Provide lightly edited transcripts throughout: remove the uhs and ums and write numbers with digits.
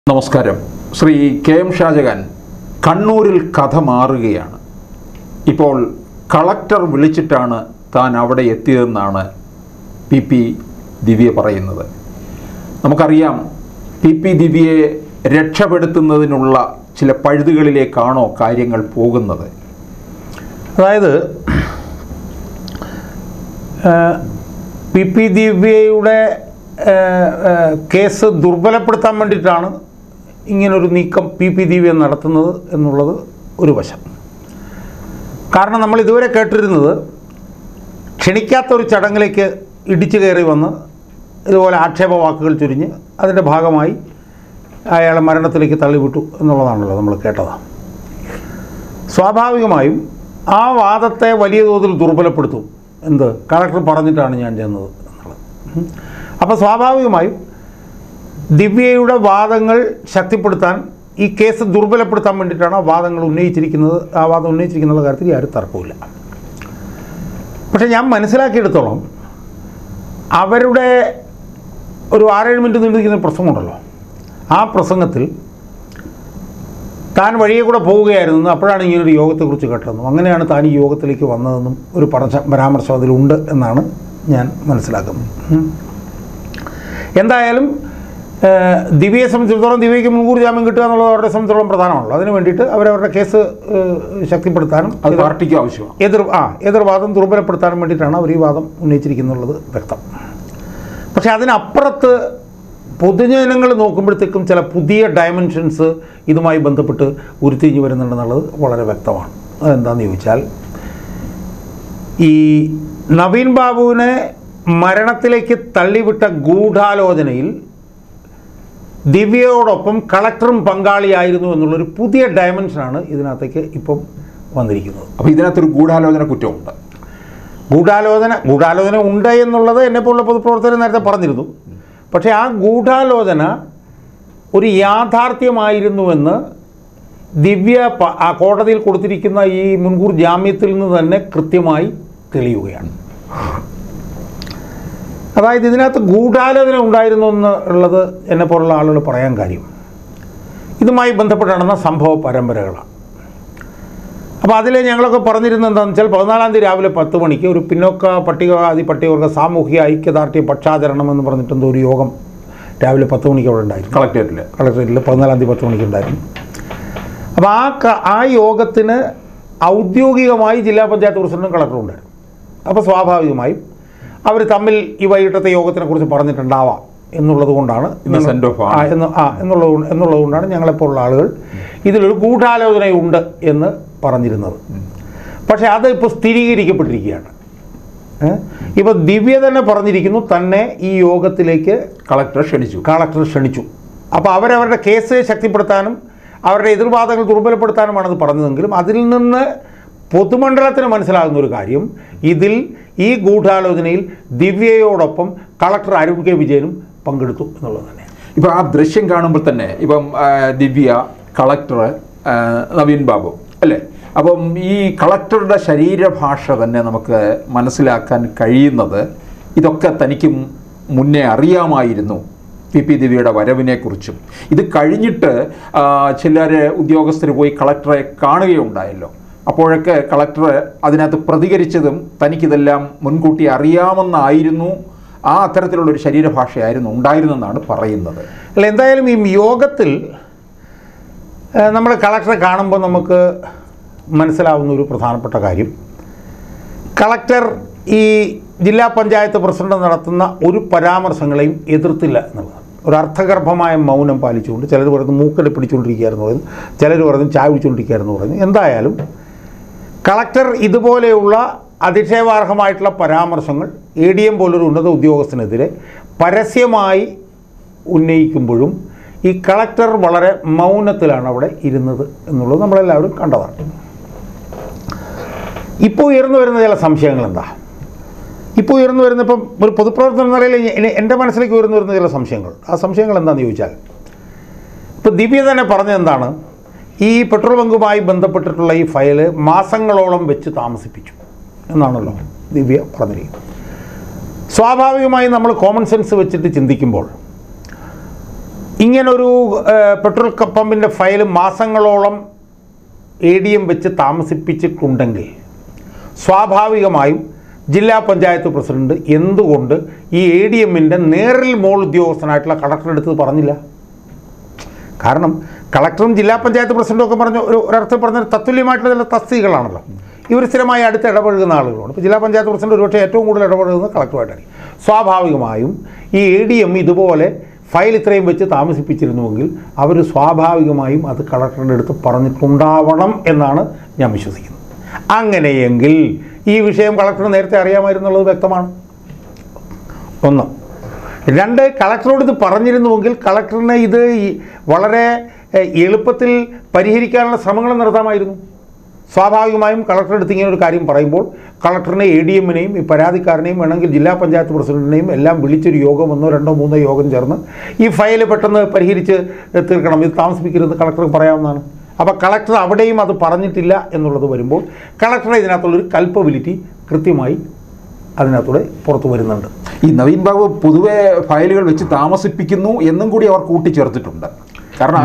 നമസ്കാരം. Shri K M Shah Jahan കണ്ണൂരിൽ കഥ മാറുകയാണ്. ഇപ്പോൾ കളക്ടർ വിളിച്ചിട്ടാണ് താൻ അവിടെ എത്തിയതെന്നാണ് പി ദിവ്യ പറയുന്നത്. നമുക്കറിയാം, പി ദിവ്യയെ രക്ഷപ്പെടുത്തുന്നതിനുള്ള ചില പഴുതുകളിലേക്കാണോ കാര്യങ്ങൾ പോകുന്നത്? അതായത് പി ദിവ്യയുടെ കേസ് ദുർബലപ്പെടുത്താൻ വേണ്ടിയിട്ടാണ് ഇങ്ങനൊരു നീക്കം പി ദിവ്യ നടത്തുന്നത് എന്നുള്ളത് ഒരു വശം. കാരണം നമ്മൾ ഇതുവരെ കേട്ടിരുന്നത് ക്ഷണിക്കാത്തൊരു ചടങ്ങിലേക്ക് ഇടിച്ചു കയറി വന്ന് ഇതുപോലെ ആക്ഷേപ വാക്കുകൾ ചുരിഞ്ഞ് അതിൻ്റെ ഭാഗമായി അയാളെ മരണത്തിലേക്ക് തള്ളിവിട്ടു എന്നുള്ളതാണല്ലോ നമ്മൾ കേട്ടത്. സ്വാഭാവികമായും ആ വാദത്തെ വലിയ തോതിൽ ദുർബലപ്പെടുത്തും. കളക്ടർ പറഞ്ഞിട്ടാണ് ഞാൻ ചെന്നത് എന്നുള്ളത്. അപ്പോൾ സ്വാഭാവികമായും ദിവ്യയുടെ വാദങ്ങൾ ശക്തിപ്പെടുത്താൻ, ഈ കേസ് ദുർബലപ്പെടുത്താൻ വേണ്ടിയിട്ടാണ് ആ വാദങ്ങൾ ഉന്നയിച്ചിരിക്കുന്നത്. ആ വാദം ഉന്നയിച്ചിരിക്കുന്ന കാര്യത്തിൽ ആരും തർക്കമില്ല. പക്ഷേ ഞാൻ മനസ്സിലാക്കിയെടുത്തോളം അവരുടെ ഒരു 6-7 മിനിറ്റ് നീണ്ടിരിക്കുന്ന പ്രസംഗമുണ്ടല്ലോ, ആ പ്രസംഗത്തിൽ താൻ വഴിയെ കൂടെ പോവുകയായിരുന്നു, അപ്പോഴാണ് ഇങ്ങനൊരു യോഗത്തെക്കുറിച്ച് കേട്ടതെന്നും അങ്ങനെയാണ് താൻ ഈ യോഗത്തിലേക്ക് വന്നതെന്നും ഒരു പരാമർശം അതിലുണ്ട് എന്നാണ് ഞാൻ മനസ്സിലാക്കുന്നത്. എന്തായാലും ദിവ്യയെ സംബന്ധിച്ചിടത്തോളം ദിവ്യയ്ക്ക് മുൻകൂർ ജാമ്യം കിട്ടുക എന്നുള്ളത് അവരുടെ സംബന്ധിച്ചിടത്തോളം പ്രധാനമാണല്ലോ. അതിന് വേണ്ടിയിട്ട് അവരവരുടെ കേസ് ശക്തിപ്പെടുത്താനും അത് പാർട്ടിക്ക് ആവശ്യമാണ്. എതിർവാദം ദുർബലപ്പെടുത്താനും വേണ്ടിയിട്ടാണ് അവർ ഈ വാദം ഉന്നയിച്ചിരിക്കുന്നുള്ളത് വ്യക്തം. പക്ഷേ അതിനപ്പുറത്ത് പൊതുജനങ്ങൾ നോക്കുമ്പോഴത്തേക്കും ചില പുതിയ ഡയമെൻഷൻസ് ഇതുമായി ബന്ധപ്പെട്ട് ഉരുത്തിരിഞ്ഞ് വരുന്നുണ്ടെന്നുള്ളത് വളരെ വ്യക്തമാണ്. അതെന്താണെന്ന് ചോദിച്ചാൽ, ഈ നവീൻ ബാബുവിനെ മരണത്തിലേക്ക് തള്ളിവിട്ട ഗൂഢാലോചനയിൽ ദിവ്യയോടൊപ്പം കളക്ടറും പങ്കാളിയായിരുന്നു എന്നുള്ളൊരു പുതിയ ഡയമെൻഷനാണ് ഇതിനകത്തേക്ക് ഇപ്പം വന്നിരിക്കുന്നത്. അപ്പോൾ ഇതിനകത്തൊരു ഗൂഢാലോചന കുറ്റമുണ്ട്. ഗൂഢാലോചന ഉണ്ട് എന്നുള്ളത് എന്നെപ്പോലുള്ള പൊതുപ്രവർത്തകർ നേരത്തെ പറഞ്ഞിരുന്നു. പക്ഷേ ആ ഗൂഢാലോചന ഒരു യാഥാർത്ഥ്യമായിരുന്നുവെന്ന് ദിവ്യ ആ കോടതിയിൽ കൊടുത്തിരിക്കുന്ന ഈ മുൻകൂർ ജാമ്യത്തിൽ നിന്ന് തന്നെ കൃത്യമായി തെളിയുകയാണ്. അതായത് ഇതിനകത്ത് ഗൂഢാലോചന ഉണ്ടായിരുന്നു എന്നുള്ളത് എന്നെപ്പോലുള്ള ആളുകൾ പറയാൻ കാര്യം ഇതുമായി ബന്ധപ്പെട്ട് നടന്ന സംഭവ പരമ്പരകളാണ്. അപ്പോൾ അതിൽ ഞങ്ങളൊക്കെ പറഞ്ഞിരുന്നത് എന്താണെന്ന് വെച്ചാൽ, 14-ാം തീയതി രാവിലെ 10 മണിക്ക് ഒരു പിന്നോക്ക പട്ടികവർഗ സാമൂഹിക ഐക്യദാർഢ്യ പക്ഷാചരണം എന്ന് പറഞ്ഞിട്ടെന്തോ ഒരു യോഗം രാവിലെ 10 മണിക്ക് അവിടെ ഉണ്ടായിരുന്നു. കളക്ടറേറ്റിൽ 14-ാം തീയതി 10 മണിക്ക് ഉണ്ടായിരുന്നു. അപ്പോൾ ആ യോഗത്തിന് ഔദ്യോഗികമായി ജില്ലാ പഞ്ചായത്ത് പ്രസിഡന്റും കളക്ടറും ഉണ്ടായിരുന്നു. അപ്പോൾ സ്വാഭാവികമായും അവർ തമ്മിൽ ഈ വൈകിട്ടത്തെ യോഗത്തിനെ കുറിച്ച് പറഞ്ഞിട്ടുണ്ടാവാം എന്നുള്ളത് കൊണ്ടാണ് എന്നുള്ളത് കൊണ്ടാണ് ഞങ്ങളെപ്പോലുള്ള ആളുകൾ ഇതിലൊരു ഗൂഢാലോചനയുണ്ട് എന്ന് പറഞ്ഞിരുന്നത്. പക്ഷേ അത് ഇപ്പോൾ സ്ഥിരീകരിക്കപ്പെട്ടിരിക്കുകയാണ്. ഇപ്പോൾ ദിവ്യ തന്നെ പറഞ്ഞിരിക്കുന്നു തന്നെ ഈ യോഗത്തിലേക്ക് കളക്ടർ ക്ഷണിച്ചു. അപ്പോൾ അവരവരുടെ കേസ് ശക്തിപ്പെടുത്താനും അവരുടെ എതിർവാദങ്ങൾ ദുർബലപ്പെടുത്താനുമാണത് പറഞ്ഞതെങ്കിലും അതിൽ നിന്ന് പൊതുമണ്ഡലത്തിന് മനസ്സിലാകുന്ന ഒരു കാര്യം, ഇതിൽ ഈ ഗൂഢാലോചനയിൽ ദിവ്യയോടൊപ്പം കളക്ടർ അരുൺ കെ വിജയനും പങ്കെടുത്തു എന്നുള്ളത് തന്നെയാണ്. ഇപ്പം ആ ദൃശ്യം കാണുമ്പോൾ തന്നെ ഇപ്പം ദിവ്യ, കളക്ടർ, നവീൻ ബാബു അല്ലേ, അപ്പം ഈ കളക്ടറുടെ ശരീരഭാഷ തന്നെ നമുക്ക് മനസ്സിലാക്കാൻ കഴിയുന്നത് ഇതൊക്കെ തനിക്ക് മുന്നേ അറിയാമായിരുന്നു പി ദിവ്യയുടെ വരവിനെക്കുറിച്ചും. ഇത് കഴിഞ്ഞിട്ട് ചിലർ ഉദ്യോഗസ്ഥർ പോയി കളക്ടറെ കാണുകയുണ്ടായല്ലോ. അപ്പോഴൊക്കെ കളക്ടർ അതിനകത്ത് പ്രതികരിച്ചതും തനിക്കിതെല്ലാം മുൻകൂട്ടി അറിയാമെന്നായിരുന്നു. ആ അത്തരത്തിലുള്ളൊരു ശരീരഭാഷയായിരുന്നു ഉണ്ടായിരുന്നെന്നാണ് പറയുന്നത്. അല്ല, എന്തായാലും ഈ യോഗത്തിൽ നമ്മൾ കളക്ടറെ കാണുമ്പോൾ നമുക്ക് മനസ്സിലാവുന്ന ഒരു പ്രധാനപ്പെട്ട കാര്യം, കളക്ടർ ഈ ജില്ലാ പഞ്ചായത്ത് പ്രസിഡന്റ് നടത്തുന്ന ഒരു പരാമർശങ്ങളെയും എതിർത്തില്ല എന്നുള്ളതാണ്. ഒരു അർത്ഥഗർഭമായ മൗനം പാലിച്ചുകൊണ്ട്, ചിലർ പറയുന്നത് മൂക്കടി പിടിച്ചുകൊണ്ടിരിക്കുകയായിരുന്നു പറയുന്നു, ചിലർ പറയുന്നത് ചായ പിടിച്ചുകൊണ്ടിരിക്കുകയായിരുന്നു പറയുന്നു. എന്തായാലും കളക്ടർ ഇതുപോലെയുള്ള അധിക്ഷേപാർഹമായിട്ടുള്ള പരാമർശങ്ങൾ ADM പോലൊരു ഉന്നത ഉദ്യോഗസ്ഥനെതിരെ പരസ്യമായി ഉന്നയിക്കുമ്പോഴും ഈ കളക്ടർ വളരെ മൗനത്തിലാണ് അവിടെ ഇരുന്നത് എന്നുള്ളത് നമ്മളെല്ലാവരും കണ്ടതാണ്. ഇപ്പോൾ ഉയർന്നു വരുന്ന ചില സംശയങ്ങൾ എന്താ? ഇപ്പോൾ ഉയർന്നു വരുന്ന, ഇപ്പം ഒരു പൊതുപ്രവർത്തനം എന്ന നിലയിൽ എൻ്റെ മനസ്സിലേക്ക് ഉയർന്നു വരുന്ന ചില സംശയങ്ങൾ, ആ സംശയങ്ങൾ എന്താണെന്ന് ചോദിച്ചാൽ, ഇപ്പോൾ ദിവ്യ തന്നെ പറഞ്ഞത് എന്താണ്, ഈ പെട്രോൾ ബങ്കുമായി ബന്ധപ്പെട്ടിട്ടുള്ള ഈ ഫയല് മാസങ്ങളോളം വെച്ച് താമസിപ്പിച്ചു എന്നാണല്ലോ ദിവ്യ പറഞ്ഞിരിക്കുന്നത്. സ്വാഭാവികമായി നമ്മൾ കോമൺ സെൻസ് വെച്ചിട്ട് ചിന്തിക്കുമ്പോൾ ഇങ്ങനൊരു പെട്രോൾ പമ്പിൻ്റെ ഫയൽ മാസങ്ങളോളം ADM വെച്ച് താമസിപ്പിച്ചിട്ടുണ്ടെങ്കിൽ സ്വാഭാവികമായും ജില്ലാ പഞ്ചായത്ത് പ്രസിഡന്റ് എന്തുകൊണ്ട് ഈ ADMൻ്റെ നേരിൽ മോൾ ഉദ്യോഗസ്ഥനായിട്ടുള്ള കളക്ടറുടെ അടുത്ത് പറഞ്ഞില്ല? കാരണം കളക്ടറും ജില്ലാ പഞ്ചായത്ത് പ്രസിഡന്റും ഒക്കെ പറഞ്ഞ ഒരർത്ഥം പറഞ്ഞ തത്തുല്യമായിട്ടുള്ള ചില തസ്തികകളാണല്ലോ. ഇവർ സ്ഥിരമായി അടുത്ത് ഇടപഴകുന്ന ആളുകളാണ്. ഇപ്പോൾ ജില്ലാ പഞ്ചായത്ത് പ്രസിഡന്റ് ഒരുപക്ഷെ ഏറ്റവും കൂടുതൽ ഇടപഴകുന്നത് കളക്ടറുമായിട്ടായിരിക്കും. സ്വാഭാവികമായും ഈ ADM ഇതുപോലെ ഫയൽ ഇത്രയും വെച്ച് താമസിപ്പിച്ചിരുന്നുവെങ്കിൽ അവർ സ്വാഭാവികമായും അത് കളക്ടറുടെ അടുത്ത് പറഞ്ഞിട്ടുണ്ടാവണം എന്നാണ് ഞാൻ വിശ്വസിക്കുന്നത്. അങ്ങനെയെങ്കിൽ ഈ വിഷയം കളക്ടറിന് നേരത്തെ അറിയാമായിരുന്നുള്ളത് വ്യക്തമാണ്. ഒന്ന്. രണ്ട്, കളക്ടറോട് ഇത് പറഞ്ഞിരുന്നുവെങ്കിൽ കളക്ടറിന് ഇത് വളരെ എളുപ്പത്തിൽ പരിഹരിക്കാനുള്ള ശ്രമങ്ങൾ നടത്താമായിരുന്നു. സ്വാഭാവികമായും കളക്ടറുടെ അടുത്ത് ഇങ്ങനെ ഒരു കാര്യം പറയുമ്പോൾ കളക്ടറിനെ ADMനെയും ഈ പരാതിക്കാരനെയും വേണമെങ്കിൽ ജില്ലാ പഞ്ചായത്ത് പ്രസിഡന്റിനെയും എല്ലാം വിളിച്ചൊരു യോഗം 1, 2, 3 യോഗം ചേർന്ന് ഈ ഫയൽ പെട്ടെന്ന് പരിഹരിച്ച് തീർക്കണം, ഇത് താമസിപ്പിക്കരുത് കളക്ടർക്ക് പറയാവുന്നതാണ്. അപ്പോൾ കളക്ടർ അവിടെയും അത് പറഞ്ഞിട്ടില്ല എന്നുള്ളത് വരുമ്പോൾ കളക്ടറെ ഇതിനകത്തുള്ളൊരു കൾപ്പബിലിറ്റി കൃത്യമായി അതിനകത്തൂടെ പുറത്തു വരുന്നുണ്ട്. ഈ നവീൻ ബാബു പൊതുവെ ഫയലുകൾ വെച്ച് താമസിപ്പിക്കുന്നു എന്നും കൂടി അവർ കൂട്ടിച്ചേർത്തിട്ടുണ്ട്. കാരണം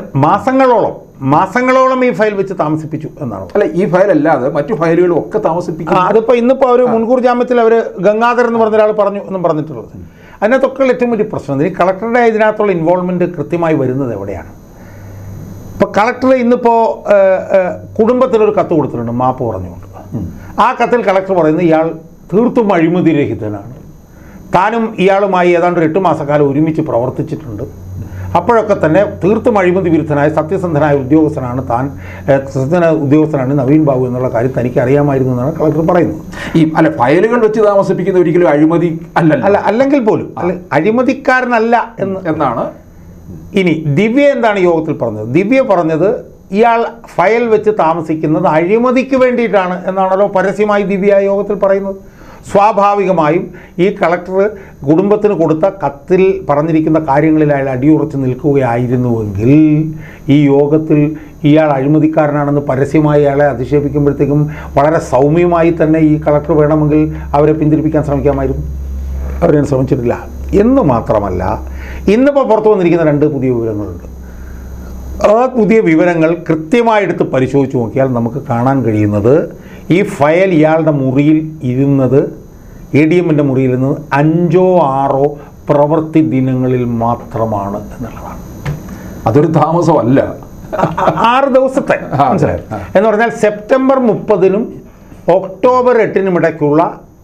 മാസങ്ങളോളം ഈ ഫയൽ വെച്ച് താമസിപ്പിച്ചു എന്നാണ്. അല്ല, ഈ ഫയൽ അല്ലാതെ മറ്റു ഫയലുകളും ഒക്കെ താമസിപ്പിക്കും. അതിപ്പോൾ ഇന്നിപ്പോൾ അവർ മുൻകൂർ ജാമ്യത്തിൽ അവർ ഗംഗാധരൻ എന്ന് പറഞ്ഞ ഒരാൾ പറഞ്ഞു എന്നും പറഞ്ഞിട്ടുള്ളത്. അതിനകത്തൊക്കെ ഏറ്റവും വലിയ പ്രശ്നം ഈ കളക്ടറുടെ ഇതിനകത്തുള്ള ഇൻവോൾവ്മെൻറ്റ് കൃത്യമായി വരുന്നത് എവിടെയാണ്? ഇപ്പോൾ കളക്ടർ ഇന്നിപ്പോൾ കുടുംബത്തിനൊരു കത്ത് കൊടുത്തിട്ടുണ്ട് മാപ്പ് പറഞ്ഞുകൊണ്ട്. ആ കത്തിൽ കളക്ടർ പറയുന്നത് ഇയാൾ തീർത്തും അഴിമതിരഹിതനാണ്, താനും ഇയാളുമായി ഏതാണ്ട് 8 മാസക്കാലം ഒരുമിച്ച് പ്രവർത്തിച്ചിട്ടുണ്ട്, അപ്പോഴൊക്കെ തന്നെ തീർത്തും അഴിമതി വിരുദ്ധനായ സത്യസന്ധനായ ഉദ്യോഗസ്ഥനാണ് താൻ, ഉദ്യോഗസ്ഥനാണ് നവീൻ ബാബു എന്നുള്ള കാര്യം തനിക്ക് അറിയാമായിരുന്നു എന്നാണ് കളക്ടർ പറയുന്നത്. ഫയലുകൾ വെച്ച് താമസിപ്പിക്കുന്ന ഒരിക്കലും അഴിമതി അല്ലെങ്കിൽ പോലും അഴിമതിക്കാരനല്ല എന്നാണ്. ഇനി ദിവ്യ എന്താണ് യോഗത്തിൽ പറഞ്ഞത്? ദിവ്യ പറഞ്ഞത് ഇയാൾ ഫയൽ വെച്ച് താമസിക്കുന്നത് അഴിമതിക്ക് വേണ്ടിയിട്ടാണ് എന്നാണല്ലോ പരസ്യമായി ദിവ്യ യോഗത്തിൽ പറയുന്നത്. സ്വാഭാവികമായും ഈ കളക്ടർ കുടുംബത്തിന് കൊടുത്ത കത്തിൽ പറഞ്ഞിരിക്കുന്ന കാര്യങ്ങളിൽ അയാൾ അടിയുറച്ച് നിൽക്കുകയായിരുന്നുവെങ്കിൽ ഈ യോഗത്തിൽ ഇയാൾ അഴിമതിക്കാരനാണെന്ന് പരസ്യമായി അയാളെ അധിക്ഷേപിക്കുമ്പോഴത്തേക്കും വളരെ സൗമ്യമായി തന്നെ ഈ കളക്ടർ വേണമെങ്കിൽ അവരെ പിന്തിരിപ്പിക്കാൻ ശ്രമിക്കാമായിരുന്നു. അവരതിന് ശ്രമിച്ചിട്ടില്ല. എന്ന് മാത്രമല്ല, ഇന്നിപ്പോൾ പുറത്തു വന്നിരിക്കുന്ന 2 പുതിയ വിവരങ്ങളുണ്ട്. ആ പുതിയ വിവരങ്ങൾ കൃത്യമായെടുത്ത് പരിശോധിച്ച് നോക്കിയാൽ നമുക്ക് കാണാൻ കഴിയുന്നത് ഈ ഫയൽ ഇയാളുടെ മുറിയിൽ ഇരുന്നത്, ADMൻ്റെ മുറിയിൽ ഇരുന്നത് 5 or 6 പ്രവൃത്തി ദിനങ്ങളിൽ മാത്രമാണ് എന്നുള്ളതാണ്. അതൊരു താമസമല്ല, 6 ദിവസത്തെ മനസ്സിലായി എന്ന് പറഞ്ഞാൽ സെപ്റ്റംബർ 30-നും ഒക്ടോബർ 8-നും ഇടയ്ക്കുള്ള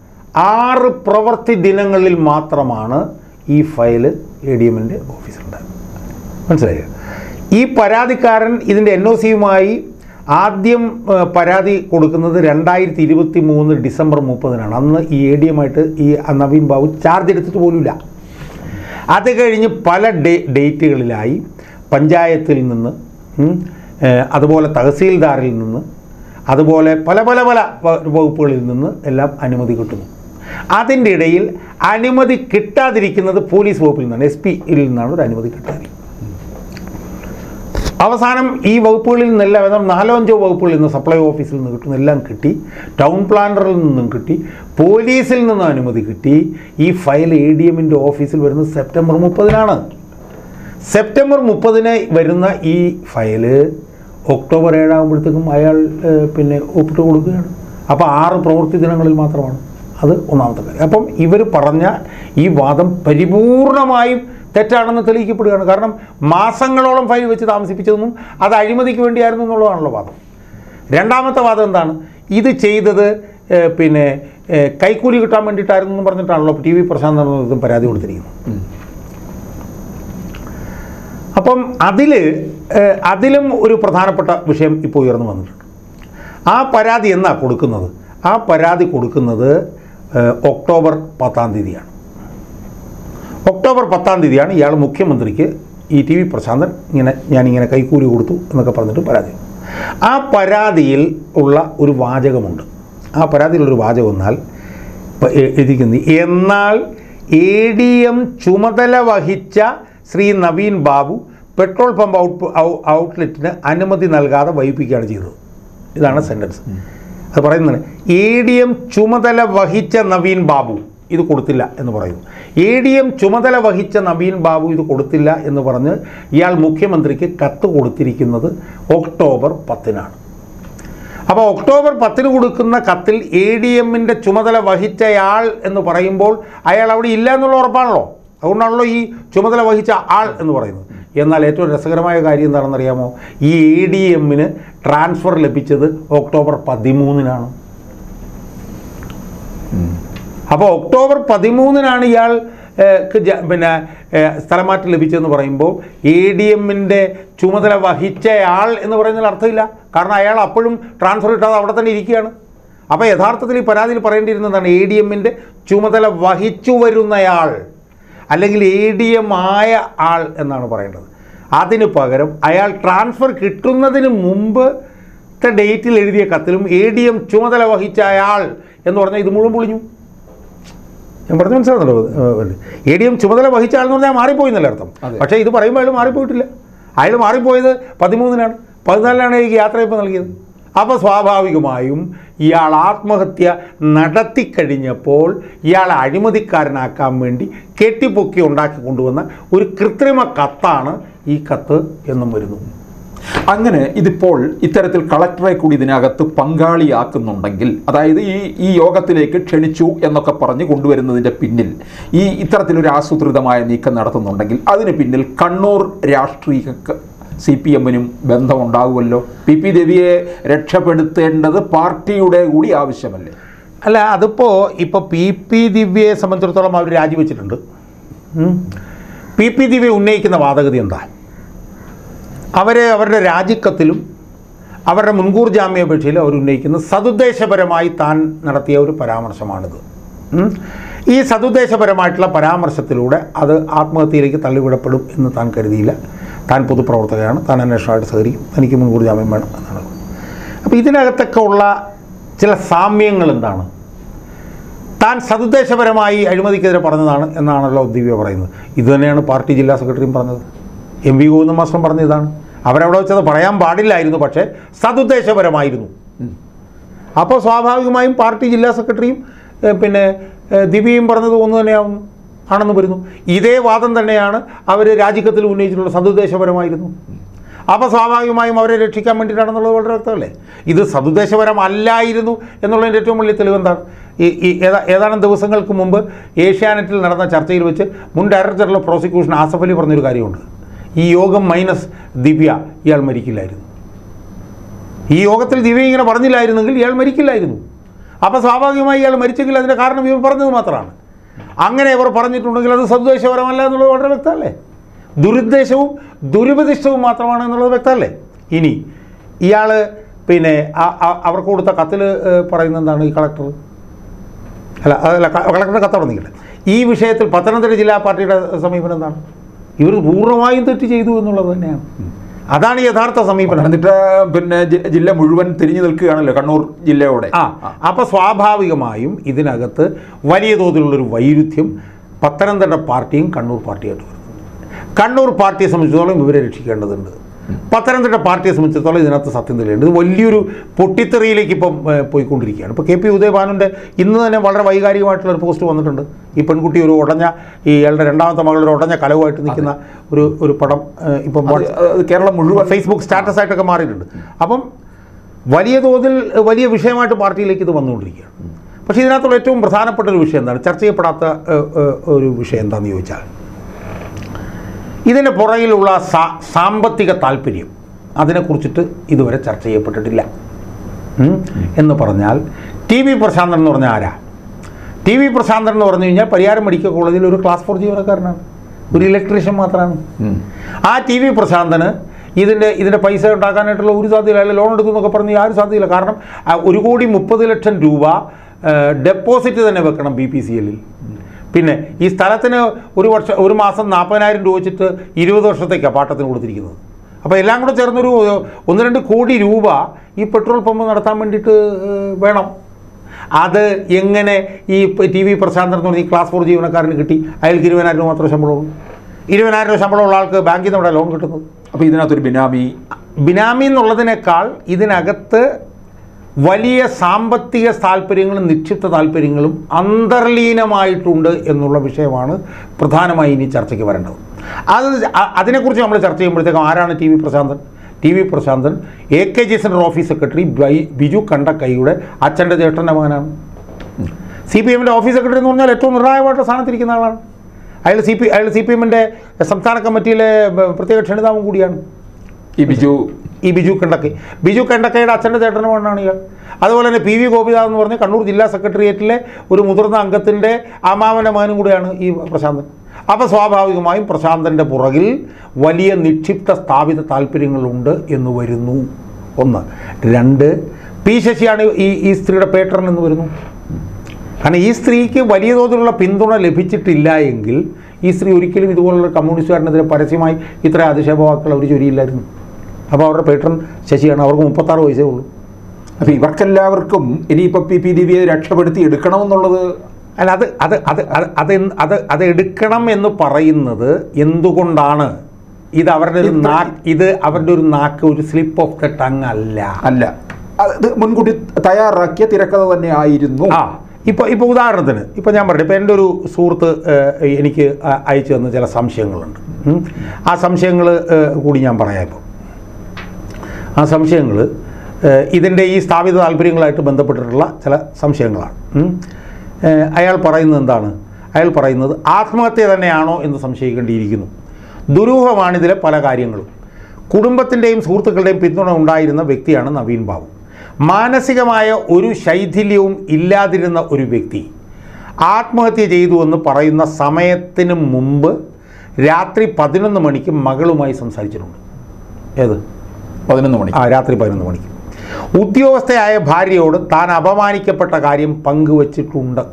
6 പ്രവൃത്തി ദിനങ്ങളിൽ മാത്രമാണ് ഈ ഫയൽ ADMൻ്റെ ഓഫീസിലുണ്ടായത്. മനസ്സിലായോ? ഈ പരാതിക്കാരൻ ഇതിൻ്റെ NOCയുമായി ആദ്യം പരാതി കൊടുക്കുന്നത് 2023 ഡിസംബർ 30-നാണ്. അന്ന് ഈ ADMായിട്ട് ഈ നവീൻ ബാബു ചാർജ് എടുത്തിട്ട് പോലുമില്ല. അത് കഴിഞ്ഞ് പല ഡേറ്റുകളിലായി പഞ്ചായത്തിൽ നിന്ന്, അതുപോലെ തഹസീൽദാറിൽ നിന്ന്, അതുപോലെ പല വകുപ്പുകളിൽ നിന്ന് എല്ലാം അനുമതി കിട്ടുന്നു. അതിൻ്റെ ഇടയിൽ അനുമതി കിട്ടാതിരിക്കുന്നത് പോലീസ് വകുപ്പിൽ നിന്നാണ്, SP-യിൽ നിന്നാണ് ഒരു അനുമതി കിട്ടാതിരിക്കുന്നത്. അവസാനം ഈ വകുപ്പുകളിൽ നിന്നെല്ലാം 4-5 വകുപ്പുകളിൽ നിന്ന്, സപ്ലൈ ഓഫീസിൽ നിന്ന് കിട്ടുന്ന എല്ലാം കിട്ടി, ടൗൺ പ്ലാനറിൽ നിന്നും കിട്ടി, പോലീസിൽ നിന്നും അനുമതി കിട്ടി. ഈ ഫയൽ ADMൻ്റെ ഓഫീസിൽ വരുന്നത് സെപ്റ്റംബർ 30-നാണ്. സെപ്റ്റംബർ 30-ന് വരുന്ന ഈ ഫയല് ഒക്ടോബർ 7 ആകുമ്പോഴത്തേക്കും അയാൾ പിന്നെ ഒപ്പിട്ട് കൊടുക്കുകയാണ്. അപ്പോൾ 6 പ്രവൃത്തി ദിനങ്ങളിൽ മാത്രമാണ്. അത് ഒന്നാമത്തെ കാര്യം. അപ്പം ഇവർ പറഞ്ഞ ഈ വാദം പരിപൂർണമായും തെറ്റാണെന്ന് തെളിയിക്കപ്പെടുകയാണ്. കാരണം മാസങ്ങളോളം ഫയൽ വെച്ച് താമസിപ്പിച്ചതൊന്നും അത് അഴിമതിക്ക് വേണ്ടിയായിരുന്നു എന്നുള്ളതാണല്ലോ വാദം. രണ്ടാമത്തെ വാദം എന്താണ്? ഇത് ചെയ്തത് പിന്നെ കൈക്കൂലി കിട്ടാൻ വേണ്ടിയിട്ടായിരുന്നു എന്ന് പറഞ്ഞിട്ടാണല്ലോ TV പ്രശാന്ത് പരാതി കൊടുത്തിരിക്കുന്നത്. അപ്പം അതിലും ഒരു പ്രധാനപ്പെട്ട വിഷയം ഇപ്പോൾ ഉയർന്നു വന്നിട്ടുണ്ട്. ആ പരാതി എന്നാ കൊടുക്കുന്നത്? ആ പരാതി കൊടുക്കുന്നത് ഒക്ടോബർ 10-ാം തീയതിയാണ്. ഒക്ടോബർ 10-ാം തീയതിയാണ് ഇയാൾ മുഖ്യമന്ത്രിക്ക് ഈ TV പ്രശാന്തൻ ഞാനിങ്ങനെ കൈക്കൂലി കൊടുത്തു എന്നൊക്കെ പറഞ്ഞിട്ട് പരാതി. ആ പരാതിയിൽ ഉള്ള ഒരു വാചകമുണ്ട്. ആ പരാതിയിലുള്ളൊരു വാചകം എന്നാൽ എന്നാൽ ADM ചുമതല വഹിച്ച ശ്രീ നവീൻ ബാബു പെട്രോൾ പമ്പ് ഔട്ട്ലെറ്റിന് അനുമതി നൽകാതെ വൈകിപ്പിക്കുകയാണ് ചെയ്തത്. ഇതാണ് സെൻറ്റൻസ്. അത് പറയുന്നത് ADM ചുമതല വഹിച്ച നവീൻ ബാബു ഇത് കൊടുത്തില്ല എന്ന് പറയുന്നു. ADM ചുമതല വഹിച്ച നവീൻ ബാബു ഇത് കൊടുത്തില്ല എന്ന് പറഞ്ഞ് ഇയാൾ മുഖ്യമന്ത്രിക്ക് കത്ത് കൊടുത്തിരിക്കുന്നത് ഒക്ടോബർ 10-നാണ്. അപ്പോൾ ഒക്ടോബർ 10-ന് കൊടുക്കുന്ന കത്തിൽ ADMൻ്റെ ചുമതല വഹിച്ചയാൾ എന്ന് പറയുമ്പോൾ അയാൾ അവിടെ ഇല്ല എന്നുള്ള ഉറപ്പാണല്ലോ. അതുകൊണ്ടാണല്ലോ ഈ ചുമതല വഹിച്ച ആൾ എന്ന് പറയുന്നത്. എന്നാൽ ഏറ്റവും രസകരമായ കാര്യം എന്താണെന്നറിയാമോ? ഈ ADMന് ട്രാൻസ്ഫർ ലഭിച്ചത് ഒക്ടോബർ 13-നാണ്. അപ്പോൾ ഒക്ടോബർ 13-നാണ് ഇയാൾ സ്ഥലമാറ്റം ലഭിച്ചതെന്ന് പറയുമ്പോൾ ADMൻ്റെ ചുമതല വഹിച്ചയാൾ എന്ന് പറയുന്നതിൽ അർത്ഥമില്ല. കാരണം അയാൾ അപ്പോഴും ട്രാൻസ്ഫർ കിട്ടാതെ അവിടെ തന്നെ ഇരിക്കുകയാണ്. അപ്പോൾ യഥാർത്ഥത്തിൽ ഈ പരാതിയിൽ പറയേണ്ടിയിരുന്നതാണ് ADMൻ്റെ ചുമതല വഹിച്ചു വരുന്നയാൾ, അല്ലെങ്കിൽ ADM ആയ ആൾ എന്നാണ് പറയേണ്ടത്. അതിന് പകരം അയാൾ ട്രാൻസ്ഫർ കിട്ടുന്നതിന് മുമ്പത്തെ ഡേറ്റിൽ എഴുതിയ കത്തിലും ADM ചുമതല വഹിച്ച അയാൾ എന്ന് പറഞ്ഞാൽ ഇത് മുഴുവൻ പൊളിഞ്ഞു. ഞാൻ പറഞ്ഞു മനസ്സിലാകുന്നല്ലോ. ADM ചുമതല വഹിച്ച ആൾ എന്ന് പറഞ്ഞാൽ മാറിപ്പോയി എന്നല്ല അർത്ഥം. പക്ഷേ ഇത് പറയുമ്പോൾ അയാൾ മാറിപ്പോയിട്ടില്ല. അയാൾ മാറിപ്പോയത് 13-നാണ്. 14-നാണ് എനിക്ക് യാത്രയപ്പ് നൽകിയത്. അപ്പോൾ സ്വാഭാവികമായും ഇയാൾ ആത്മഹത്യ നടത്തിക്കഴിഞ്ഞപ്പോൾ ഇയാളെ അഴിമതിക്കാരനാക്കാൻ വേണ്ടി കെട്ടിപ്പൊക്കി ഉണ്ടാക്കി കൊണ്ടുവന്ന ഒരു കൃത്രിമ കത്താണ് ഈ കത്ത് എന്നും വരുന്നു. അങ്ങനെ ഇതിപ്പോൾ ഇത്തരത്തിൽ കളക്ടറെ കൂടി ഇതിനകത്ത് പങ്കാളിയാക്കുന്നുണ്ടെങ്കിൽ, അതായത് ഈ യോഗത്തിലേക്ക് ക്ഷണിച്ചു എന്നൊക്കെ പറഞ്ഞ് കൊണ്ടുവരുന്നതിൻ്റെ പിന്നിൽ ഇത്തരത്തിലൊരു ആസൂത്രിതമായ നീക്കം നടത്തുന്നുണ്ടെങ്കിൽ അതിന് പിന്നിൽ കണ്ണൂർ രാഷ്ട്രീയ CPM-നും ബന്ധമുണ്ടാകുമല്ലോ. PP ദേവിയെ രക്ഷപ്പെടുത്തേണ്ടത് പാർട്ടിയുടെ കൂടി ആവശ്യമല്ലേ? അല്ല, അതിപ്പോൾ PP ദിവ്യയെ സംബന്ധിച്ചിടത്തോളം അവർ രാജിവെച്ചിട്ടുണ്ട്. PP ദിവ്യ ഉന്നയിക്കുന്ന വാദഗതി എന്താ? അവരുടെ രാജിക്കത്തിലും അവരുടെ മുൻകൂർ ജാമ്യാപേക്ഷയിലും അവർ ഉന്നയിക്കുന്ന സതുദ്ദേശപരമായി താൻ നടത്തിയ ഒരു പരാമർശമാണിത്. ഈ സതുദ്ദേശപരമായിട്ടുള്ള പരാമർശത്തിലൂടെ അത് ആത്മഹത്യയിലേക്ക് തള്ളിവിടപ്പെടും എന്ന് താൻ കരുതിയില്ല. താൻ പൊതുപ്രവർത്തകയാണ്, താൻ അന്വേഷണമായിട്ട് സഹകരിക്കും, തനിക്ക് മുൻകൂർ ജാമ്യം വേണം എന്നാണ്. അപ്പോൾ ഇതിനകത്തൊക്കെ ഉള്ള ചില സാമ്യങ്ങൾ എന്താണ്? താൻ സതുദ്ദേശപരമായി അഴിമതിക്കെതിരെ പറഞ്ഞതാണ് എന്നാണല്ലോ ദിവ്യ പറയുന്നത്. ഇതുതന്നെയാണ് പാർട്ടി ജില്ലാ സെക്രട്ടറിയും പറഞ്ഞത്. MV ഗോവിന്ദൻ മാസ്റ്ററും പറഞ്ഞ ഇതാണ്. അവരവിടെ വെച്ചത് പറയാൻ പാടില്ലായിരുന്നു, പക്ഷേ സതുദ്ദേശപരമായിരുന്നു. അപ്പോൾ സ്വാഭാവികമായും പാർട്ടി ജില്ലാ സെക്രട്ടറിയും ദിവ്യയും പറഞ്ഞത് ഒന്ന് തന്നെയാവുന്നു ആണെന്ന് വരുന്നു. ഇതേ വാദം തന്നെയാണ് അവർ രാജിക്കത്തിൽ ഉന്നയിച്ചിട്ടുള്ള, സതുദ്ദേശപരമായിരുന്നു. അപ്പോൾ സ്വാഭാവികമായും അവരെ രക്ഷിക്കാൻ വേണ്ടിയിട്ടാണെന്നുള്ളത് വളരെ വ്യക്തമല്ലേ. ഇത് സതുദ്ദേശപരമല്ലായിരുന്നു എന്നുള്ളതിൻ്റെ ഏറ്റവും വലിയ തെളിവെന്താണ്? ഏതാനും ദിവസങ്ങൾക്ക് മുമ്പ് ഏഷ്യാനെറ്റിൽ നടന്ന ചർച്ചയിൽ വെച്ച് മുൻ director of prosecution Asaf Ali പറഞ്ഞൊരു കാര്യമുണ്ട്. ഈ യോഗം മൈനസ് ദിവ്യ ഇയാൾ മരിക്കില്ലായിരുന്നു. ഈ യോഗത്തിൽ ദിവ്യ ഇങ്ങനെ പറഞ്ഞില്ലായിരുന്നെങ്കിൽ ഇയാൾ മരിക്കില്ലായിരുന്നു. അപ്പോൾ സ്വാഭാവികമായി ഇയാൾ മരിച്ചെങ്കിൽ അതിൻ്റെ കാരണം ഇവർ പറഞ്ഞത് മാത്രമാണ്. അങ്ങനെ ഇവർ പറഞ്ഞിട്ടുണ്ടെങ്കിൽ അത് സദ്ദേശപരമല്ല എന്നുള്ളത് വളരെ വ്യക്തമല്ലേ. ദുരുദ്ദേശവും ദുരുപദിഷ്ടവും മാത്രമാണ് എന്നുള്ളത് വ്യക്തമല്ലേ. ഇനി ഇയാൾ അവർക്ക് കൊടുത്ത കത്തിൽ പറയുന്നത് എന്താണ്? ഈ കളക്ടർ കളക്ടറുടെ കത്ത് പറഞ്ഞില്ല. ഈ വിഷയത്തിൽ പത്തനംതിട്ട ജില്ലാ പാർട്ടിയുടെ സമീപനം എന്താണ്? ഇവർ പൂർണ്ണമായും തെറ്റ് ചെയ്തു എന്നുള്ളത് തന്നെയാണ്. അതാണ് യഥാർത്ഥ സമീപനം. എന്നിട്ട് ജില്ല മുഴുവൻ തിരിഞ്ഞു നിൽക്കുകയാണല്ലോ കണ്ണൂർ ജില്ലയോടെ. അപ്പോൾ സ്വാഭാവികമായും ഇതിനകത്ത് വലിയ തോതിലുള്ളൊരു വൈരുദ്ധ്യം പത്തനംതിട്ട പാർട്ടിയും കണ്ണൂർ പാർട്ടിയായിട്ട് വരുന്നുണ്ട്. കണ്ണൂർ പാർട്ടിയെ സംബന്ധിച്ചിടത്തോളം ഇവരെ രക്ഷിക്കേണ്ടതുണ്ട്. പത്തനംതിട്ട പാർട്ടിയെ സംബന്ധിച്ചിടത്തോളം ഇതിനകത്ത് സത്യം തെളിയുണ്ട്. ഇത് വലിയൊരു പൊട്ടിത്തെറിയിലേക്ക് ഇപ്പം പോയിക്കൊണ്ടിരിക്കുകയാണ്. ഇപ്പോൾ KP ഉദയഭാനുൻ്റെ ഇന്ന് തന്നെ വളരെ വൈകാരികമായിട്ടുള്ളൊരു പോസ്റ്റ് വന്നിട്ടുണ്ട്. ഈ പെൺകുട്ടി ഒരു ഇയാളുടെ രണ്ടാമത്തെ മകളൊരു ഉടഞ്ഞ കലവുമായിട്ട് നിൽക്കുന്ന ഒരു പടം ഇപ്പം കേരളം മുഴുവൻ ഫേസ്ബുക്ക് സ്റ്റാറ്റസ് ആയിട്ടൊക്കെ മാറിയിട്ടുണ്ട്. അപ്പം വലിയ തോതിൽ വലിയ വിഷയമായിട്ട് പാർട്ടിയിലേക്ക് ഇത് വന്നുകൊണ്ടിരിക്കുകയാണ്. പക്ഷേ ഇതിനകത്തുള്ള ഏറ്റവും പ്രധാനപ്പെട്ട ഒരു വിഷയം എന്താണ്? ചർച്ച ചെയ്യപ്പെടാത്ത ഒരു വിഷയം എന്താണെന്ന് ചോദിച്ചാൽ, ഇതിന് പുറകിലുള്ള സാമ്പത്തിക താല്പര്യം, അതിനെക്കുറിച്ചിട്ട് ഇതുവരെ ചർച്ച ചെയ്യപ്പെട്ടിട്ടില്ല. എന്ന് പറഞ്ഞാൽ TV പ്രശാന്തൻ എന്ന് പറഞ്ഞാൽ ആരാ? TV പ്രശാന്തൻ എന്ന് പറഞ്ഞു കഴിഞ്ഞാൽ പരിയാരം മെഡിക്കൽ കോളേജിൽ ഒരു ക്ലാസ് 4 ജീവനക്കാരനാണ്, ഒരു ഇലക്ട്രീഷ്യൻ മാത്രമാണ്. ആ TV പ്രശാന്തന് ഇതിൻ്റെ പൈസ ഉണ്ടാക്കാനായിട്ടുള്ള ഒരു സാധ്യതയില്ല. അല്ല, ലോൺ എടുത്തു എന്നൊക്കെ പറഞ്ഞ് ആരും സാധ്യതയില്ല. കാരണം 1,30,00,000 രൂപ ഡെപ്പോസിറ്റ് തന്നെ വെക്കണം BPCL-ൽ. പിന്നെ ഈ സ്ഥലത്തിന് ഒരു മാസം 40,000 രൂപ വെച്ചിട്ട് 20 വർഷത്തേക്കാണ് പാട്ടത്തിന് കൊടുത്തിരിക്കുന്നത്. അപ്പോൾ എല്ലാം കൂടെ ചേർന്നൊരു 1-2 കോടി രൂപ ഈ പെട്രോൾ പമ്പ് നടത്താൻ വേണ്ടിയിട്ട് വേണം. അത് എങ്ങനെ ഈ TV പ്രശാന്തൻ എന്ന് പറഞ്ഞ ഈ ക്ലാസ് 4 ജീവനക്കാരന് കിട്ടി? അയാൾക്ക് 20,000 രൂപ മാത്രമേ ശമ്പളമുള്ളൂ. 20,000 രൂപ ശമ്പളമുള്ള ആൾക്ക് ബാങ്കിൽ നിന്ന് ഇവിടെ ലോൺ കിട്ടുന്നത്. അപ്പോൾ ഇതിനകത്തൊരു ബിനാമി എന്നുള്ളതിനേക്കാൾ ഇതിനകത്ത് വലിയ സാമ്പത്തിക താല്പര്യങ്ങളും നിക്ഷിപ്ത താല്പര്യങ്ങളും അന്തർലീനമായിട്ടുണ്ട് എന്നുള്ള വിഷയമാണ് പ്രധാനമായി ഇനി ചർച്ചയ്ക്ക് വരേണ്ടത്. അതിനെക്കുറിച്ച് നമ്മൾ ചർച്ച ചെയ്യുമ്പോഴത്തേക്കും ആരാണ് T V Prasanthan AK centre office secretary Biju കണ്ടക്കൈയുടെ അച്ഛൻ്റെ ജ്യേഷ്ഠൻ്റെ മകനാണ്. CPM-ൻ്റെ ഓഫീസ് സെക്രട്ടറി എന്ന് പറഞ്ഞാൽ ഏറ്റവും നിർണായകമായിട്ട് സ്ഥാനത്തിരിക്കുന്ന ആളാണ്. അയാൾ CPM-ൻ്റെ സംസ്ഥാന കമ്മിറ്റിയിലെ പ്രത്യേക ക്ഷണിതാവും കൂടിയാണ് ഈ ബിജു കണ്ടക്കയുടെ അച്ഛൻ്റെ ചേട്ടൻ്റെ മകനാണ് ഇയാൾ. അതുപോലെ തന്നെ PV ഗോപിനാഥ് എന്ന് പറഞ്ഞ കണ്ണൂർ ജില്ലാ സെക്രട്ടേറിയറ്റിലെ ഒരു മുതിർന്ന അംഗത്തിൻ്റെ അമ്മാവൻ്റെ മകനും കൂടിയാണ് ഈ പ്രശാന്തൻ. അപ്പോൾ സ്വാഭാവികമായും പ്രശാന്തൻ്റെ പുറകിൽ വലിയ നിക്ഷിപ്ത സ്ഥാപിത താല്പര്യങ്ങളുണ്ട് എന്ന് വരുന്നു. 1. 2, P ശശിയാണ് ഈ സ്ത്രീയുടെ പേട്രൺ എന്ന് വരുന്നു. കാരണം ഈ സ്ത്രീക്ക് വലിയ തോതിലുള്ള പിന്തുണ ലഭിച്ചിട്ടില്ല എങ്കിൽ ഈ സ്ത്രീ ഒരിക്കലും ഇതുപോലുള്ള കമ്മ്യൂണിസ്റ്റുകാരനെതിരെ പരസ്യമായി ഇത്ര അധിക്ഷേപവാക്കുകൾ അവർ ചൊരിയില്ലായിരുന്നു. അപ്പോൾ അവരുടെ പേട്രൺ ശശിയാണ്. അവർക്ക് 36 വയസ്സേ ഉള്ളൂ. അപ്പോൾ ഇവർക്കെല്ലാവർക്കും ഇനിയിപ്പോൾ P ദിവ്യയെ രക്ഷപ്പെടുത്തി എടുക്കണമെന്നുള്ളത് അല്ല, അത് എടുക്കണം എന്ന് പറയുന്നത് എന്തുകൊണ്ടാണ്? ഇത് അവരുടെ ഒരു നാക്ക് ഒരു സ്ലിപ്പ് ഓഫ് ദ ടങ് അല്ല. അത് മുൻകൂട്ടി തയ്യാറാക്കിയ തിരക്കഥ തന്നെ ആയിരുന്നു. ഇപ്പോൾ ഉദാഹരണത്തിന് ഞാൻ പറഞ്ഞു, ഇപ്പോൾ എൻ്റെ ഒരു സുഹൃത്ത് എനിക്ക് അയച്ചു തന്ന ചില സംശയങ്ങളുണ്ട്. ആ സംശയങ്ങൾ കൂടി ഞാൻ പറയാം. ഇപ്പോൾ ആ സംശയങ്ങൾ ഇതിൻ്റെ ഈ സ്ഥാപിത താല്പര്യങ്ങളായിട്ട് ബന്ധപ്പെട്ടിട്ടുള്ള ചില സംശയങ്ങളാണ്. അയാൾ പറയുന്നത് എന്താണ്? അയാൾ പറയുന്നത് ആത്മഹത്യ തന്നെയാണോ എന്ന് സംശയിക്കേണ്ടിയിരിക്കുന്നു. ദുരൂഹമാണിതിലെ പല കാര്യങ്ങളും. കുടുംബത്തിൻ്റെയും സുഹൃത്തുക്കളുടെയും പിന്തുണ ഉണ്ടായിരുന്ന വ്യക്തിയാണ് നവീൻ ബാബു. മാനസികമായ ഒരു ശൈഥില്യവും ഇല്ലാതിരുന്ന ഒരു വ്യക്തി ആത്മഹത്യ ചെയ്തുവെന്ന് പറയുന്ന സമയത്തിന് മുമ്പ് രാത്രി 11 മണിക്ക് മകളുമായി സംസാരിച്ചിട്ടുണ്ട്. ഏത് 11 മണി? രാത്രി 11 മണിക്ക് ഉദ്യോഗസ്ഥയായ ഭാര്യയോട് താൻ അപമാനിക്കപ്പെട്ട കാര്യം പങ്കുവച്ചിട്ടുണ്ട്.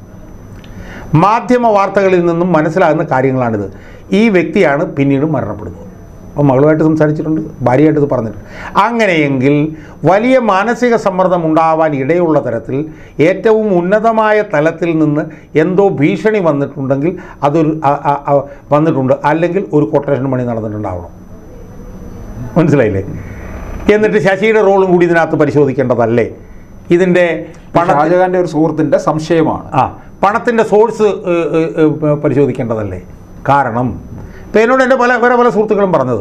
മാധ്യമ വാർത്തകളിൽ നിന്നും മനസ്സിലാകുന്ന കാര്യങ്ങളാണിത്. ഈ വ്യക്തിയാണ് പിന്നീട് മരണപ്പെടുന്നത്. അപ്പോൾ മകളുമായിട്ട് സംസാരിച്ചിട്ടുണ്ട്, ഭാര്യയായിട്ട് ഇത് പറഞ്ഞിട്ടുണ്ട്. അങ്ങനെയെങ്കിൽ വലിയ മാനസിക സമ്മർദ്ദം ഉണ്ടാവാൻ ഇടയുള്ള തരത്തിൽ ഏറ്റവും ഉന്നതമായ തലത്തിൽ നിന്ന് എന്തോ ഭീഷണി വന്നിട്ടുണ്ടെങ്കിൽ വന്നിട്ടുണ്ട്, അല്ലെങ്കിൽ ഒരു കൊട്ടേഷൻ പണി നടന്നിട്ടുണ്ടാവണം. മനസ്സിലായില്ലേ? എന്നിട്ട് ശശിയുടെ റോളും കൂടി ഇതിനകത്ത് പരിശോധിക്കേണ്ടതല്ലേ? ഇതിൻ്റെ ഷാജഹാൻ്റെ ഒരു സുഹൃത്തിൻ്റെ സംശയമാണ്. പണത്തിൻ്റെ സോഴ്സ് പരിശോധിക്കേണ്ടതല്ലേ? കാരണം ഇപ്പോൾ എന്നോട് എൻ്റെ പല സുഹൃത്തുക്കളും പറഞ്ഞത്,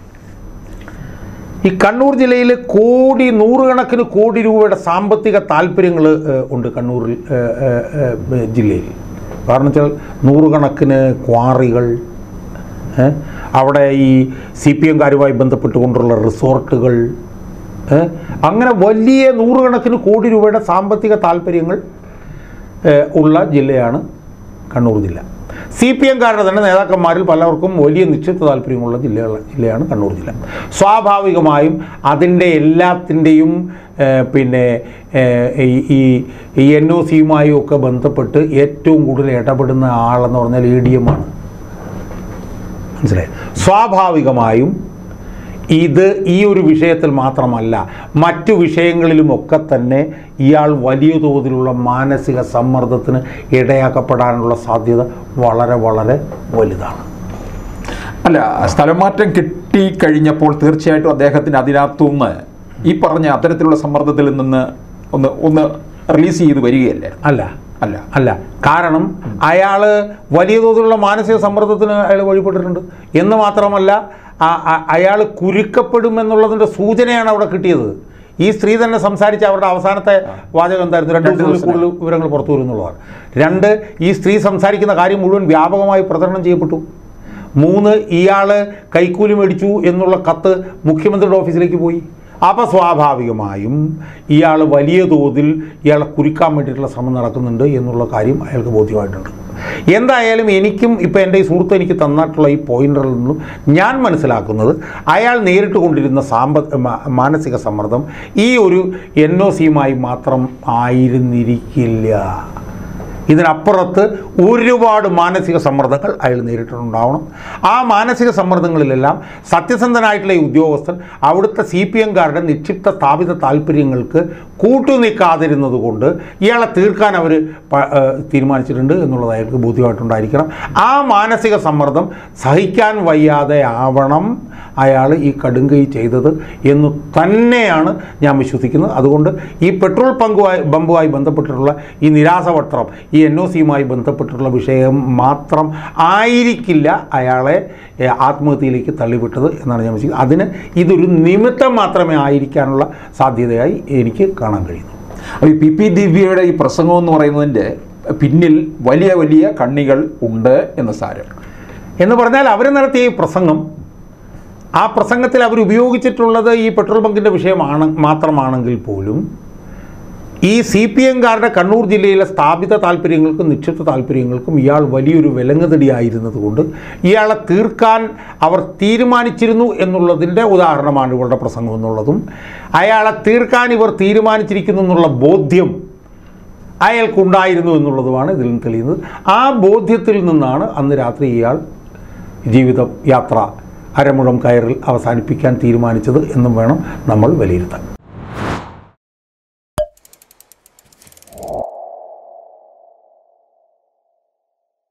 ഈ കണ്ണൂർ ജില്ലയിൽ നൂറുകണക്കിന് കോടി രൂപയുടെ സാമ്പത്തിക താല്പര്യങ്ങൾ ഉണ്ട് കണ്ണൂർ ജില്ലയിൽ. കാരണം വെച്ചാൽ നൂറുകണക്കിന് ക്വാറികൾ, അവിടെ ഈ CPM-കാരുമായി ബന്ധപ്പെട്ടുകൊണ്ടുള്ള റിസോർട്ടുകൾ, അങ്ങനെ വലിയ നൂറുകണക്കിന് കോടി രൂപയുടെ സാമ്പത്തിക താല്പര്യങ്ങൾ ഉള്ള ജില്ലയാണ് കണ്ണൂർ ജില്ല. CPM-കാരുടെ തന്നെ നേതാക്കന്മാരിൽ പലർക്കും വലിയ നിശ്ചിത താല്പര്യമുള്ള ജില്ലയാണ് കണ്ണൂർ ജില്ല. സ്വാഭാവികമായും അതിൻ്റെ എല്ലാത്തിൻ്റെയും പിന്നെ ഈ NOC-യുമായും ഒക്കെ ബന്ധപ്പെട്ട് ഏറ്റവും കൂടുതൽ ഇടപെടുന്ന ആളെന്ന് പറഞ്ഞാൽ ADM ആണ്. മനസ്സിലായി? സ്വാഭാവികമായും ഇത് ഈ ഒരു വിഷയത്തിൽ മാത്രമല്ല, മറ്റു വിഷയങ്ങളിലുമൊക്കെ തന്നെ ഇയാൾ വലിയ തോതിലുള്ള മാനസിക സമ്മർദ്ദത്തിന് ഇടയാക്കപ്പെടാനുള്ള സാധ്യത വളരെ വളരെ വലുതാണ്. അല്ല, സ്ഥലം മാറ്റം കിട്ടിക്കഴിഞ്ഞപ്പോൾ തീർച്ചയായിട്ടും അദ്ദേഹത്തിന് അതിനകത്തുനിന്ന് ഈ പറഞ്ഞ അത്തരത്തിലുള്ള സമ്മർദ്ദത്തിൽ നിന്ന് ഒന്ന് റിലീസ് ചെയ്ത് വരികയല്ലേ? അല്ല, കാരണം അയാൾ വലിയ തോതിലുള്ള മാനസിക സമ്മർദ്ദത്തിന് അയാൾ വഴിപ്പെട്ടിട്ടുണ്ട് എന്ന് മാത്രമല്ല, അയാൾ കുരുക്കപ്പെടുമെന്നുള്ളതിൻ്റെ സൂചനയാണ് അവിടെ കിട്ടിയത്. ഈ സ്ത്രീ തന്നെ സംസാരിച്ച അവരുടെ അവസാനത്തെ വാചകം എന്തായിരുന്നു? 2 ദിവസത്തിൽ കൂടുതൽ വിവരങ്ങൾ പുറത്തു വരുന്നുള്ളതാണ്. 2, ഈ സ്ത്രീ സംസാരിക്കുന്ന കാര്യം മുഴുവൻ വ്യാപകമായി പ്രചരണം ചെയ്യപ്പെട്ടു. 3, ഇയാൾ കൈക്കൂലി മേടിച്ചു എന്നുള്ള കത്ത് മുഖ്യമന്ത്രിയുടെ ഓഫീസിലേക്ക് പോയി. അപ്പോൾ സ്വാഭാവികമായും ഇയാൾ വലിയ തോതിൽ ഇയാളെ കുരുക്കാൻ വേണ്ടിയിട്ടുള്ള ശ്രമം നടക്കുന്നുണ്ട് എന്നുള്ള കാര്യം അയാൾക്ക് ബോധ്യമായിട്ടുണ്ട്. എന്തായാലും എനിക്കും ഇപ്പോൾ എൻ്റെ ഈ സുഹൃത്ത് എനിക്ക് തന്നിട്ടുള്ള ഈ പോയിന്റിൽ നിന്നും ഞാൻ മനസ്സിലാക്കുന്നത്, അയാൾ നേരിട്ട് കൊണ്ടിരുന്ന മാനസിക സമ്മർദ്ദം ഈ ഒരു NOC-യുമായി മാത്രം ആയിരുന്നിരിക്കില്ല. ഇതിനപ്പുറത്ത് ഒരുപാട് മാനസിക സമ്മർദ്ദങ്ങൾ അയാൾ നേരിട്ടുണ്ടാവണം. ആ മാനസിക സമ്മർദ്ദങ്ങളിലെല്ലാം സത്യസന്ധനായിട്ടുള്ള ഈ ഉദ്യോഗസ്ഥൻ അവിടുത്തെ CPM-കാരുടെ നിക്ഷിപ്ത സ്ഥാപിത താല്പര്യങ്ങൾക്ക് കൂട്ടുനിൽക്കാതിരുന്നത് കൊണ്ട് ഇയാളെ തീർക്കാൻ അവർ തീരുമാനിച്ചിട്ടുണ്ട് എന്നുള്ളത് അയാൾക്ക് ബോധ്യമായിട്ടുണ്ടായിരിക്കണം. ആ മാനസിക സമ്മർദ്ദം സഹിക്കാൻ വയ്യാതെ ആവണം അയാൾ ഈ കടുങ്കൈ ചെയ്തത് എന്ന് തന്നെയാണ് ഞാൻ വിശ്വസിക്കുന്നത്. അതുകൊണ്ട് ഈ പെട്രോൾ ബമ്പുമായി ബന്ധപ്പെട്ടിട്ടുള്ള ഈ നിരാസപത്രം, ഈ NOCയുമായി ബന്ധപ്പെട്ടിട്ടുള്ള വിഷയം മാത്രം ആയിരിക്കില്ല അയാളെ ആത്മഹത്യയിലേക്ക് തള്ളിവിട്ടത് എന്നാണ് ഞാൻ വിശ്വസിക്കുന്നത്. അതിന് ഇതൊരു നിമിത്തം മാത്രമേ ആയിരിക്കാനുള്ള സാധ്യതയായി എനിക്ക് കാണാൻ കഴിയുന്നു. അപ്പോൾ ഈ PP ദിവ്യയുടെ ഈ പ്രസംഗം എന്ന് പറയുന്നതിൻ്റെ പിന്നിൽ വലിയ വലിയ കണ്ണികൾ ഉണ്ട് എന്ന് സാരം. എന്ന് പറഞ്ഞാൽ അവർ നടത്തിയ ഈ പ്രസംഗം, ആ പ്രസംഗത്തിൽ അവർ ഉപയോഗിച്ചിട്ടുള്ളത് ഈ പെട്രോൾ ബങ്കിൻ്റെ വിഷയമാണ് മാത്രമാണെങ്കിൽ പോലും ഈ CPMകാരുടെ കണ്ണൂർ ജില്ലയിലെ സ്ഥാപിത താല്പര്യങ്ങൾക്കും നിക്ഷിപ്ത താല്പര്യങ്ങൾക്കും ഇയാൾ വലിയൊരു വിലങ്ങുതടിയായിരുന്നത് കൊണ്ട് ഇയാളെ തീർക്കാൻ അവർ തീരുമാനിച്ചിരുന്നു എന്നുള്ളതിൻ്റെ ഉദാഹരണമാണ് ഇവരുടെ പ്രസംഗം എന്നുള്ളതും, അയാളെ തീർക്കാൻ ഇവർ തീരുമാനിച്ചിരിക്കുന്നു എന്നുള്ള ബോധ്യം അയാൾക്കുണ്ടായിരുന്നു എന്നുള്ളതുമാണ് ഇതിൽ നിന്ന് തെളിയുന്നത്. ആ ബോധ്യത്തിൽ നിന്നാണ് അന്ന് രാത്രി ഇയാൾ ജീവിതം യാത്ര അരമുഴം കയറിൽ അവസാനിപ്പിക്കാൻ തീരുമാനിച്ചത് എന്നും വേണം നമ്മൾ വിലയിരുത്താൻ.